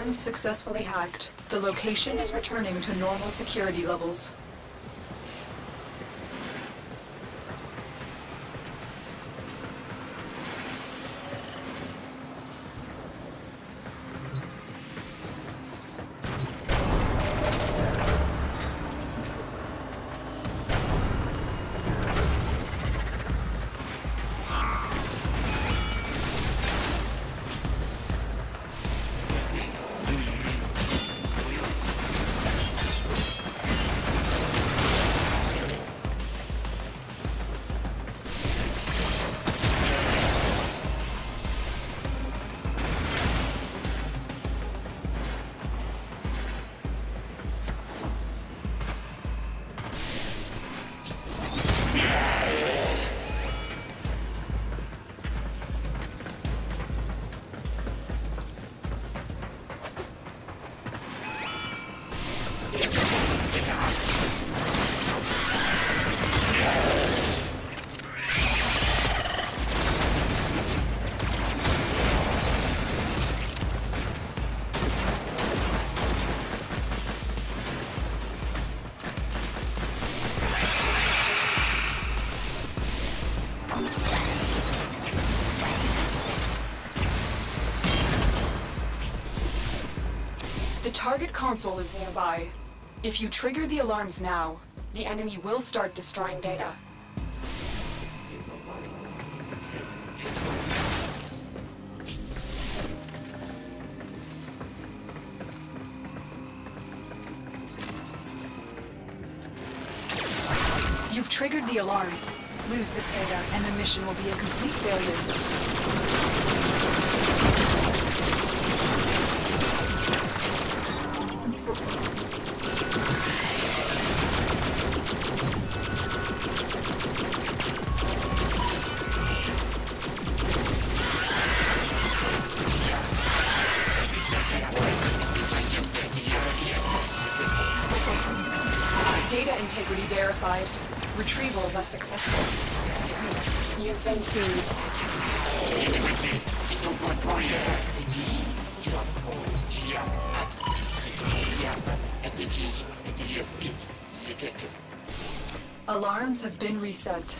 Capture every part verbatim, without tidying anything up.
Systems successfully hacked. The location is returning to normal security levels. The target console is nearby. If you trigger the alarms now, the enemy will start destroying data. You've triggered the alarms. Lose this data, and the mission will be a complete failure. Data integrity verified. Retrieval was successful. You've been seen. Alarms have been reset.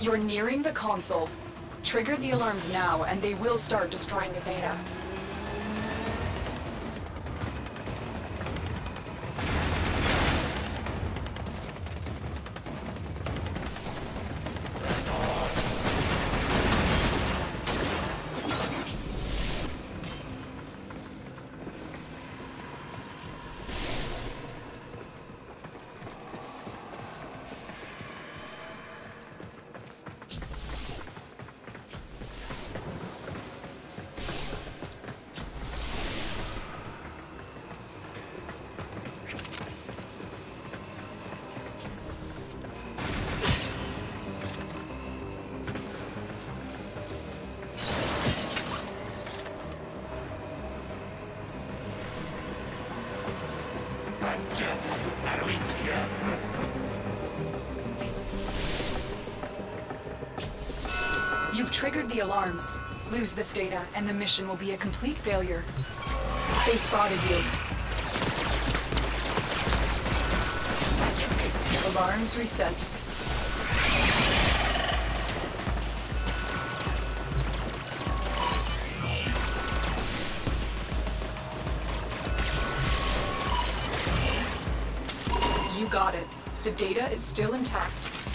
You're nearing the console. Trigger the alarms now, and they will start destroying the data. You've triggered the alarms. Lose this data, and the mission will be a complete failure. They spotted you. Alarms reset. You got it. The data is still intact.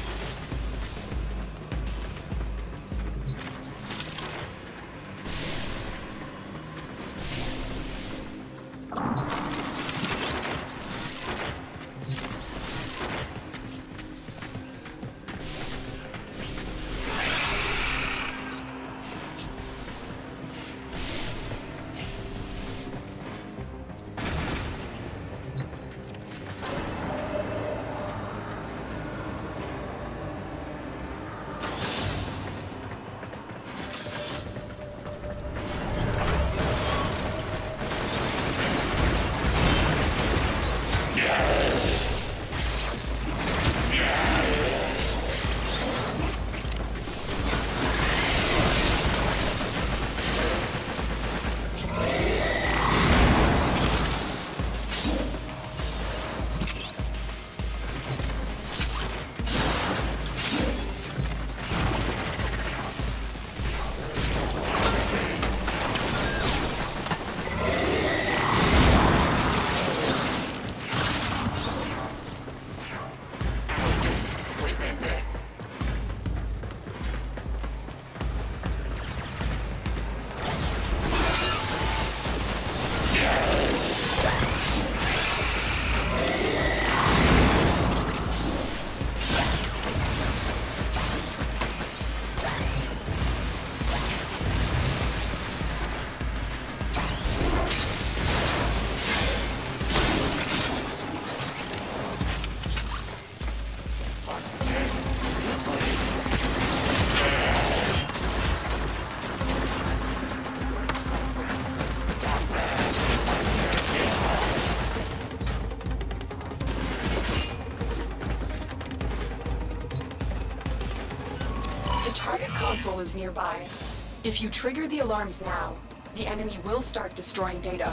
Console is nearby. If you trigger the alarms now, the enemy will start destroying data.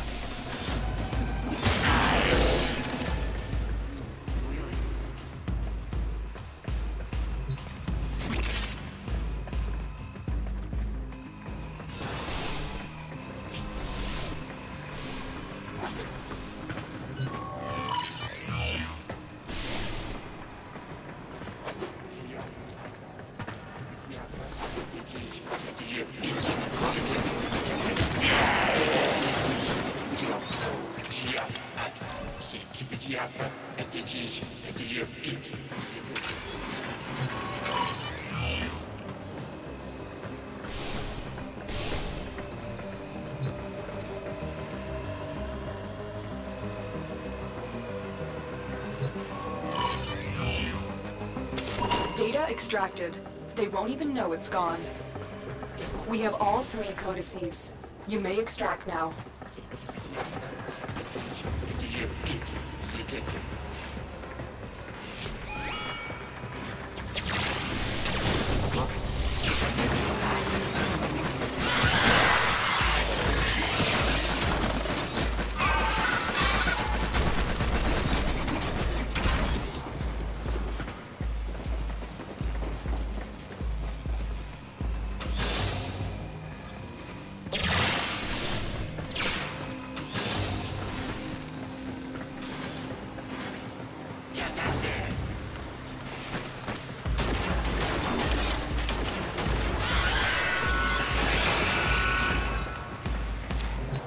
Data extracted. They won't even know it's gone. We have all three codices. You may extract now.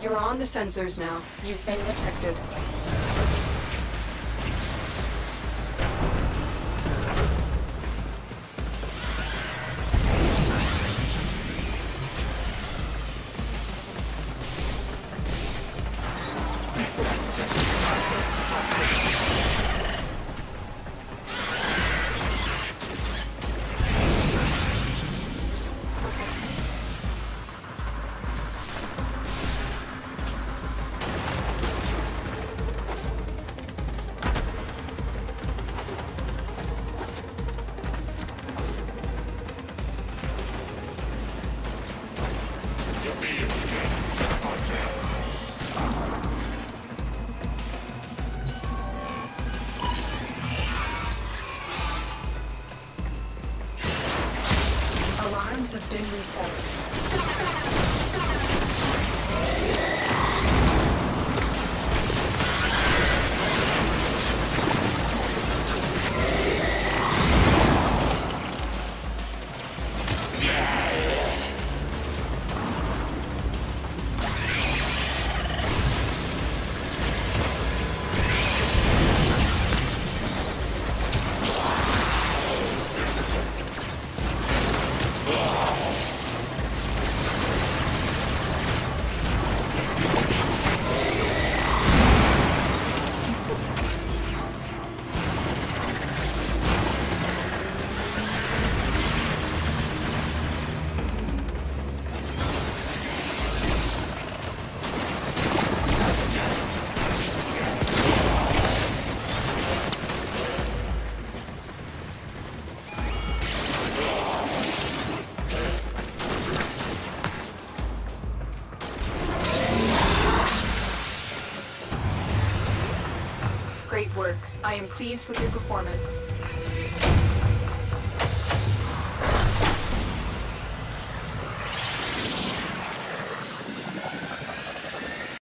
You're on the sensors now. You've been detected. Alarms have been reset. Great work. I am pleased with your performance.